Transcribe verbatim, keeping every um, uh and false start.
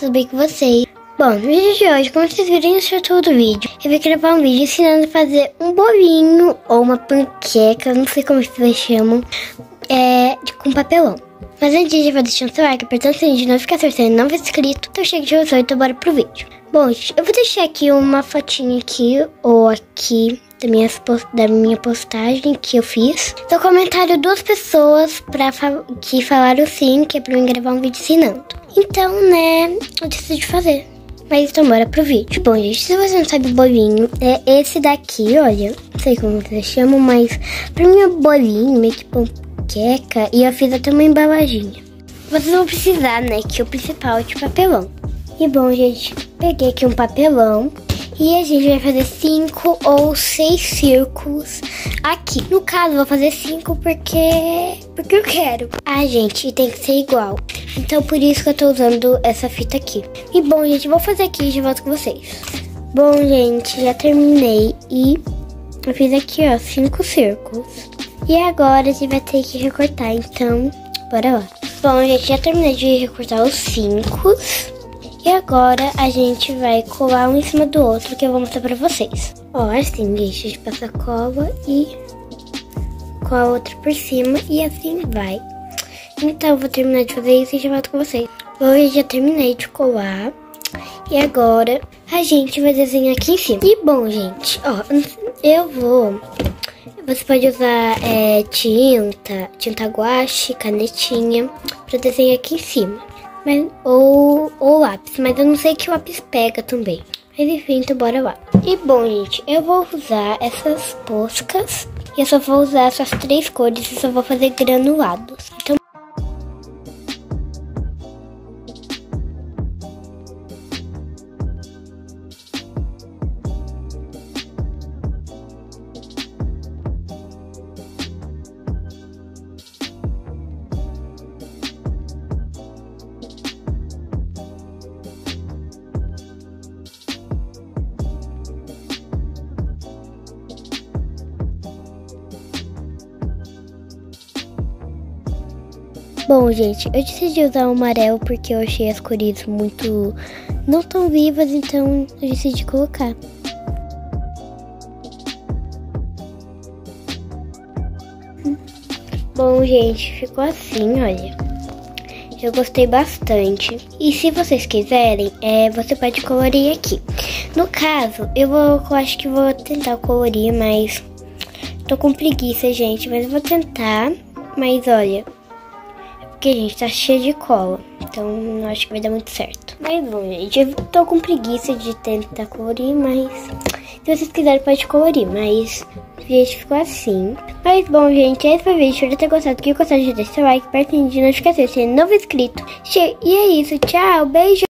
tudo bem com vocês? Bom, no vídeo de hoje, como vocês viram no título do vídeo, eu vou gravar um vídeo ensinando a fazer um bolinho ou uma panqueca, não sei como vocês chamam, é, com papelão. Mas antes, já vou deixando seu like, apertando o sininho de notificação se ainda não for inscrito, então chega de você, então bora pro vídeo. Bom, gente, eu vou deixar aqui uma fotinha aqui, ou aqui, da minha, da minha postagem que eu fiz. No comentário, duas pessoas pra, que falaram sim, que é pra eu gravar um vídeo ensinando. Então, né, eu decidi fazer. Mas então bora pro vídeo. Bom, gente, se você não sabe o bolinho, é esse daqui, olha. Não sei como vocês chamam, mas pra mim é bolinho, meio que panqueca. E eu fiz até uma embalaginha. Vocês vão precisar, né, que o principal é de papelão. E bom, gente, peguei aqui um papelão. E a gente vai fazer cinco ou seis círculos aqui. No caso, vou fazer cinco porque, porque eu quero. Ah, gente, tem que ser igual. Então, por isso que eu tô usando essa fita aqui. E bom, gente, vou fazer aqui e já volto com vocês. Bom, gente, já terminei. E eu fiz aqui, ó, cinco círculos. E agora a gente vai ter que recortar, então, bora lá. Bom, gente, já terminei de recortar os cinco. E agora a gente vai colar um em cima do outro, que eu vou mostrar pra vocês. Ó, assim, gente, a gente passa a cola e cola outra por cima e assim vai. Então eu vou terminar de fazer isso e já volto com vocês. Hoje já terminei de colar. E agora a gente vai desenhar aqui em cima. E bom, gente, ó, eu vou... Você pode usar é, tinta, tinta guache, canetinha, pra desenhar aqui em cima. Mas, ou, ou lápis, mas eu não sei que o lápis pega também. Mas enfim, então bora lá. E bom, gente, eu vou usar essas poscas. E eu só vou usar essas três cores e só vou fazer granulados. Então... Bom, gente, eu decidi usar o amarelo porque eu achei as cores muito não tão vivas, então eu decidi colocar. Bom, gente, ficou assim, olha. Eu gostei bastante. E se vocês quiserem, é, você pode colorir aqui. No caso, eu vou, eu acho que vou tentar colorir, mas tô com preguiça, gente, mas eu vou tentar. Mas olha, porque a gente tá cheio de cola, então não acho que vai dar muito certo. Mas bom, gente, eu tô com preguiça de tentar colorir, mas se vocês quiserem pode colorir, mas gente, ficou assim. Mas bom, gente, esse foi o vídeo. Espero ter gostado. Se gostar, deixa seu like, pertinho de notificação, se não for inscrito. E é isso, tchau, beijo.